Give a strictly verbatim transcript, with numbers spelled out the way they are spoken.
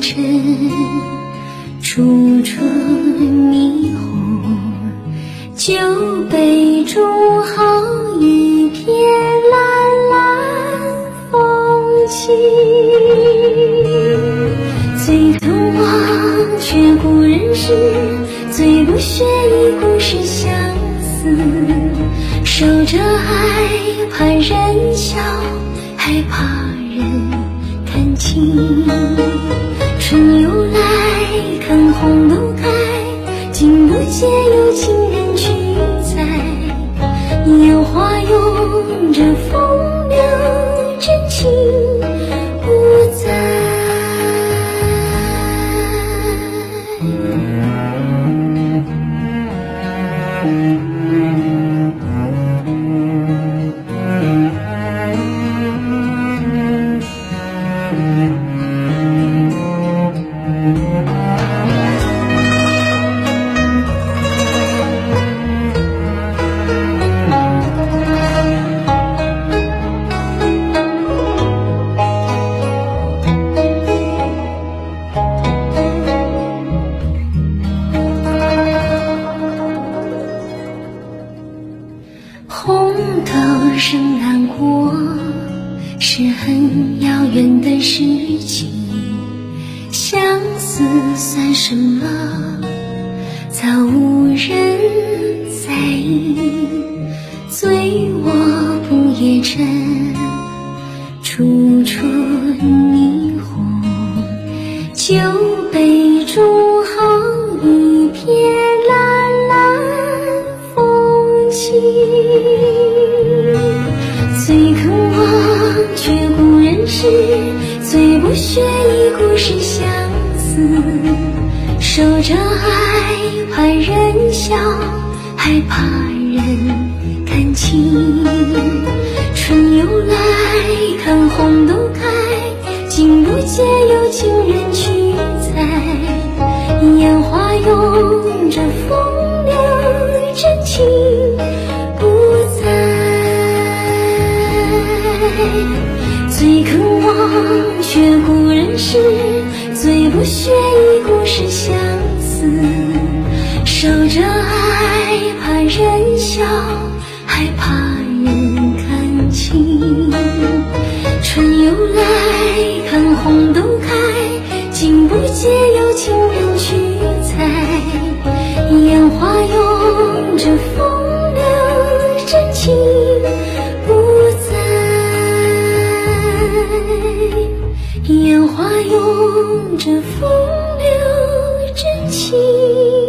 尘，初春霓虹，酒杯中好一片蓝蓝风景。最疼忘却故人时，最不屑一顾是相思。守着爱，怕人笑，害怕人看清。春又来，看红豆开，竟不见有情人去采。烟花拥着风流，真情不在。红豆生南国，是很遥远的事情。相思算什么？早无人在意。醉卧不夜城，初春霓虹，酒杯中好一片蓝蓝风景。最肯忘却故人时，最不屑一顾是相思。守着爱，怕人笑，害怕人看清。春又来，看红豆开，竟不见有情人去采。烟花拥着风流，真情不在。最肯忘却故人时，最不屑一顾是相思。守着爱，怕人笑，害怕人看清。春又来，看红豆开，竟不见有情人去采。烟花拥着风流，真情不在。烟花拥着风流，真情